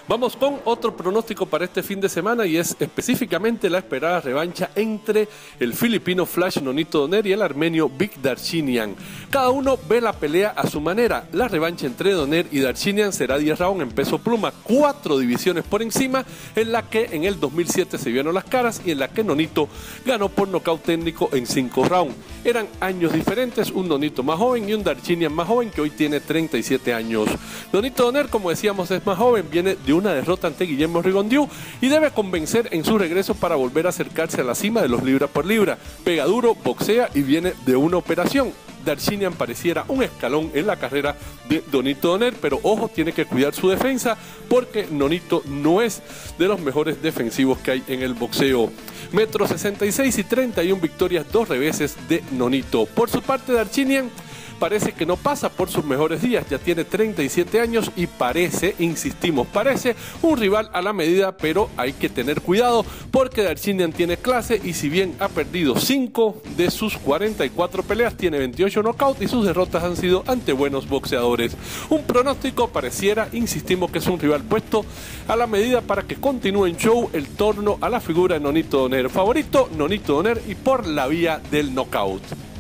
Vamos con otro pronóstico para este fin de semana y es específicamente la esperada revancha entre el filipino Flash Nonito Donaire y el armenio Vic Darchinyan. Cada uno ve la pelea a su manera. La revancha entre Donaire y Darchinyan será 10 rounds en peso pluma, 4 divisiones por encima, en la que en el 2007 se vieron las caras y en la que Nonito ganó por nocaut técnico en 5 rounds. Eran años diferentes, un Nonito más joven y un Darchinyan más joven que hoy tiene 37 años. Nonito Donaire, como decíamos, es más joven, viene de una derrota ante Guillermo Rigondeaux y debe convencer en su regreso para volver a acercarse a la cima de los libra por libra. Pega duro, boxea y viene de una operación. Darchinyan pareciera un escalón en la carrera de Nonito Donaire, pero ojo, tiene que cuidar su defensa porque Nonito no es de los mejores defensivos que hay en el boxeo. 1,66 m y 31 victorias, 2 reveses de Nonito. Por su parte, Darchinyan parece que no pasa por sus mejores días, ya tiene 37 años y parece, insistimos, parece un rival a la medida, pero hay que tener cuidado porque Darchinyan tiene clase y si bien ha perdido 5 de sus 44 peleas, tiene 28 knockouts y sus derrotas han sido ante buenos boxeadores. Un pronóstico pareciera, insistimos, que es un rival puesto a la medida para que continúe en show el torno a la figura de Nonito Donaire. Favorito, Nonito Donaire y por la vía del knockout.